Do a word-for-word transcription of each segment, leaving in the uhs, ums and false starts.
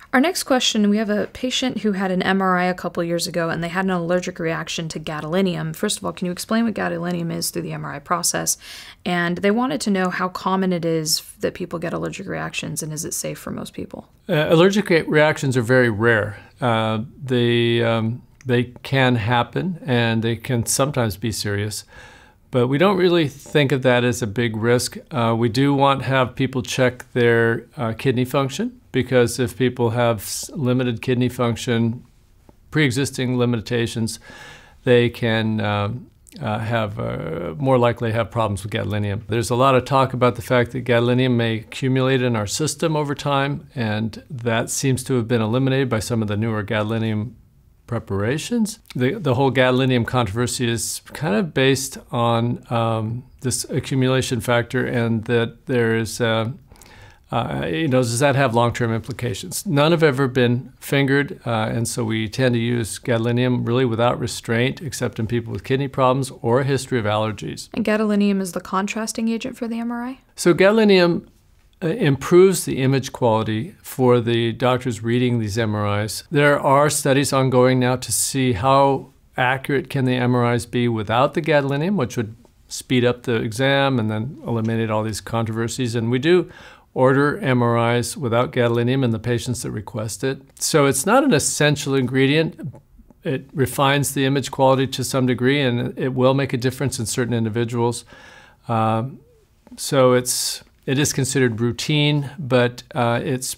Our next question, we have a patient who had an M R I a couple years ago and they had an allergic reaction to gadolinium. First of all, can you explain what gadolinium is through the M R I process? And they wanted to know how common it is that people get allergic reactions and is it safe for most people? Uh, allergic reactions are very rare. Uh, they, um, they can happen and they can sometimes be serious. But we don't really think of that as a big risk. Uh, we do want to have people check their uh, kidney function, because if people have limited kidney function, pre-existing limitations, they can um, uh, have uh, more likely have problems with gadolinium. There's a lot of talk about the fact that gadolinium may accumulate in our system over time, and that seems to have been eliminated by some of the newer gadolinium preparations. The, the whole gadolinium controversy is kind of based on um, this accumulation factor, and that there is, uh, uh, you know, does that have long-term implications? None have ever been fingered, uh, and so we tend to use gadolinium really without restraint, except in people with kidney problems or a history of allergies. And gadolinium is the contrasting agent for the M R I? So gadolinium Uh, improves the image quality for the doctors reading these M R Is. There are studies ongoing now to see how accurate can the M R Is be without the gadolinium, which would speed up the exam and then eliminate all these controversies. And we do order M R Is without gadolinium in the patients that request it. So it's not an essential ingredient. It refines the image quality to some degree, and it will make a difference in certain individuals. Um, so it's It is considered routine, but uh, it's,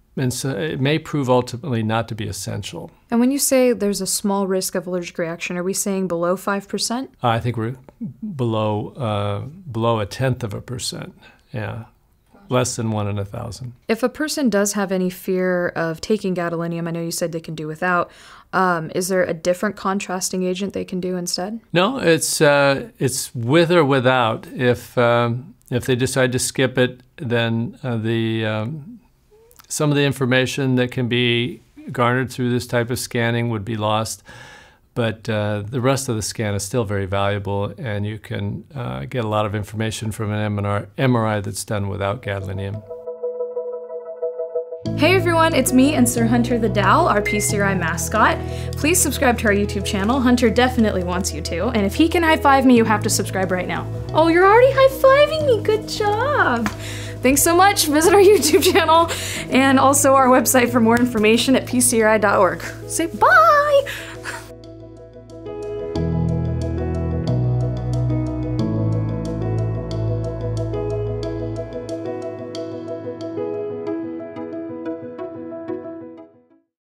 it may prove ultimately not to be essential. And when you say there's a small risk of allergic reaction, are we saying below five percent? I think we're below, uh, below a tenth of a percent, yeah. Less than one in a thousand. If a person does have any fear of taking gadolinium, I know you said they can do without, um, is there a different contrasting agent they can do instead? No, it's, uh, it's with or without. If, um, If they decide to skip it, then uh, the, um, some of the information that can be garnered through this type of scanning would be lost, but uh, the rest of the scan is still very valuable, and you can uh, get a lot of information from an M R I that's done without gadolinium. Hey everyone, it's me and Sir Hunter the Dow, our P C R I mascot. Please subscribe to our YouTube channel. Hunter definitely wants you to, and if he can high-five me, you have to subscribe right now. Oh, you're already high-fiving me, good job! Thanks so much, visit our YouTube channel, and also our website for more information at P C R I dot org. Say bye!